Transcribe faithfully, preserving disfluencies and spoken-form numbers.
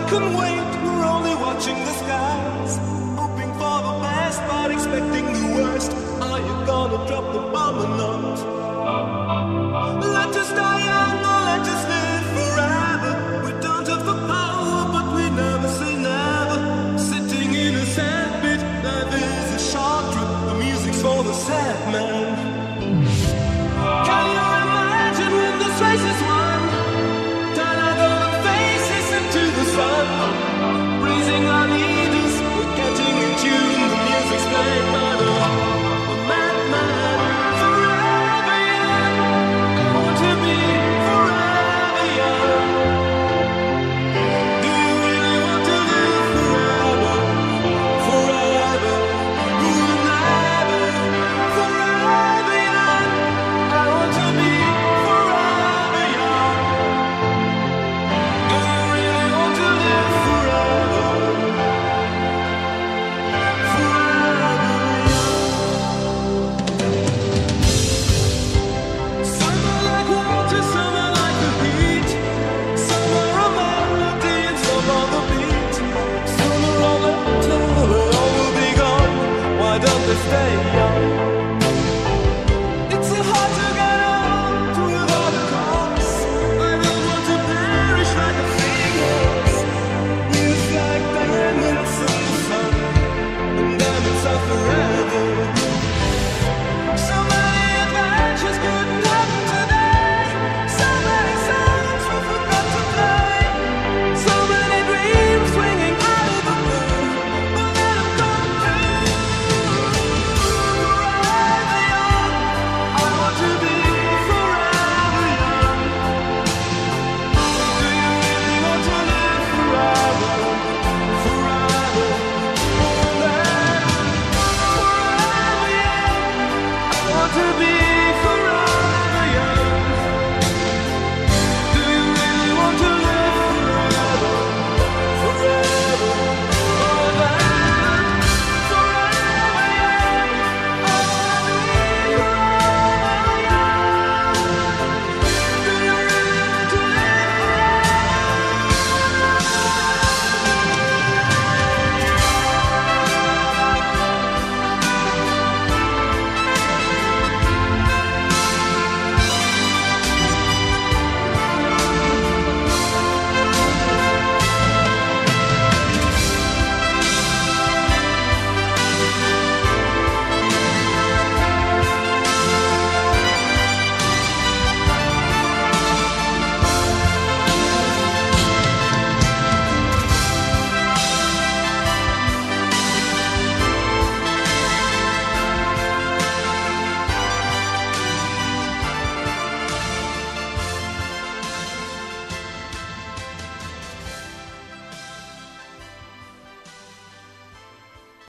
can wait, we're only watching the skies, hoping for the best but expecting the worst. Are you gonna drop the bomb or not? Let us die young or let us live forever. We don't have the power but we never say never. Sitting in a sand pit, life is a short trip. The music's for the sad man. Can you imagine when this race is won? Turn our golden faces into the sun, praising our leaders, we're getting in tune. The music's played by the, the madman. Forever young, I want to be forever young. Do you really want to live forever? Forever, who will never? Forever young, I want to be forever young. Do you really want to live forever? Forever young. Some are like water, some are like the heat. Some are a melody and some are the beat. Sooner or later they all will be gone. Why don't they stay young?